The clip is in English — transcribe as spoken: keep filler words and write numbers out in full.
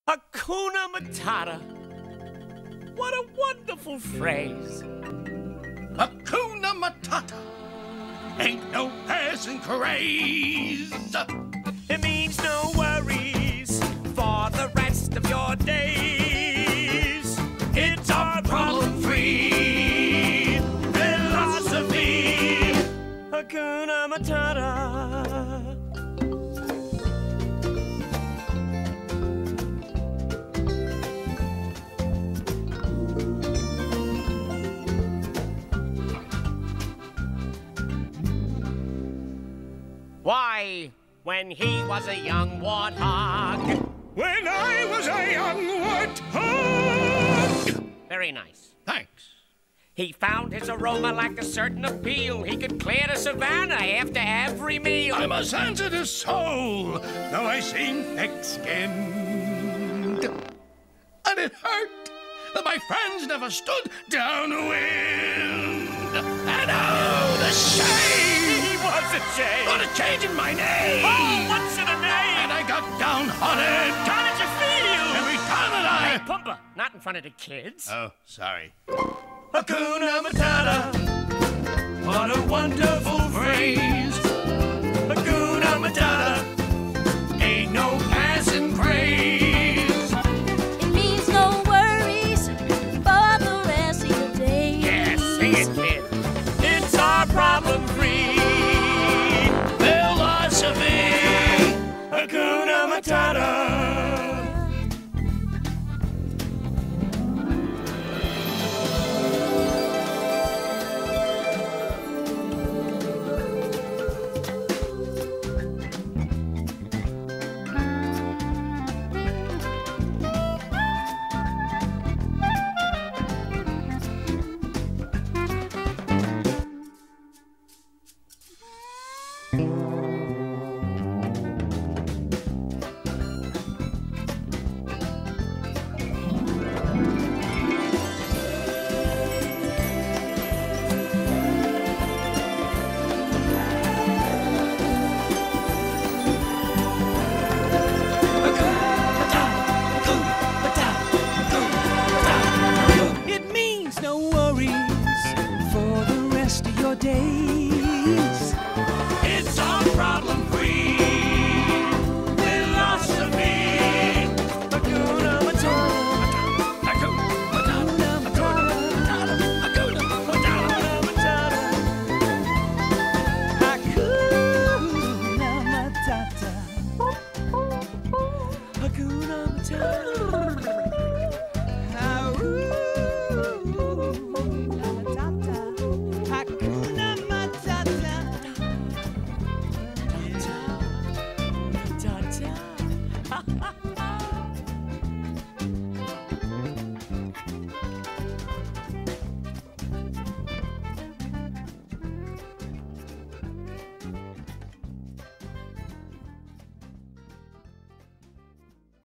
Hakuna Matata. What a wonderful phrase. Hakuna Matata. Ain't no passing craze. It means no worries for the rest of your days. It's a problem-free philosophy. Hakuna Matata. Why, when he was a young warthog. When I was a young warthog. Very nice. Thanks. He found his aroma lacked a certain appeal. He could clear the savannah after every meal. I'm a sensitive soul, though I seem thick-skinned. And it hurt that my friends never stood downwind. And oh, the shame! He was a shame! What a change in my name! Oh, what's in a name? And I got downhearted. How did you feel? Every time that I... Hey, Pumper, not in front of the kids. Oh, sorry. Hakuna Matata. What a wonderful phrase. Hakuna Matata. Ain't no passing craze. It means no worries for the rest of your days. Yeah, sing it, kid. It's our problem-free philosophy. Hakuna Matata. It means no worries for the rest of your days. It's our problem-free philosophy. Hakuna Matata. Hakuna Matata. Hakuna Matata. Hakuna Matata. Hakuna Matata.